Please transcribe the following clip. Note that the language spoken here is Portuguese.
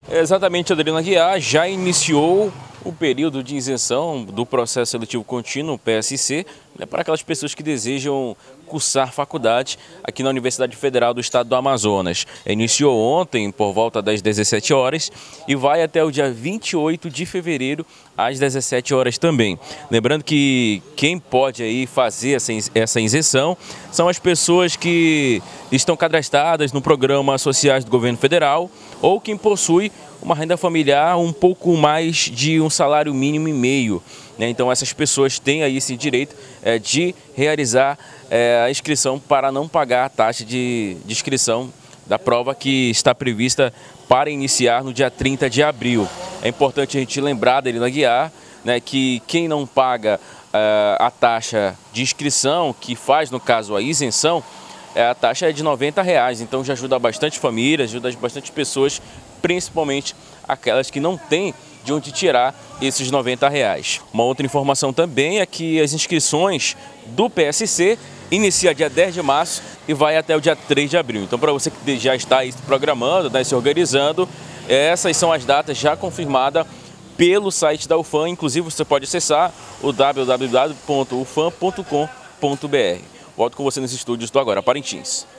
Exatamente, Adriana Aguiar, já iniciou o período de isenção do processo seletivo contínuo, PSC, para aquelas pessoas que desejam cursar faculdade aqui na Universidade Federal do Estado do Amazonas. Iniciou ontem, por volta das 17 horas, e vai até o dia 28 de fevereiro, às 17 horas também. Lembrando que quem pode aí fazer essa isenção são as pessoas que estão cadastradas no programa Sociais do Governo Federal ou quem possui uma renda familiar um pouco mais de um salário mínimo e meio. Então essas pessoas têm aí esse direito de realizar a inscrição para não pagar a taxa de inscrição da prova que está prevista para iniciar no dia 30 de abril. É importante a gente lembrar, Adriana Aguiar, que quem não paga a taxa de inscrição, que faz no caso a isenção, a taxa é de R$90, então já ajuda bastante famílias, ajuda bastante pessoas, principalmente aquelas que não têm de onde tirar esses R$90. Uma outra informação também é que as inscrições do PSC inicia dia 10 de março e vai até o dia 3 de abril. Então, para você que já está aí se programando, se organizando, essas são as datas já confirmadas pelo site da UFAM. Inclusive, você pode acessar o www.ufam.com.br. Volto com você nos estúdios do Agora Parintins.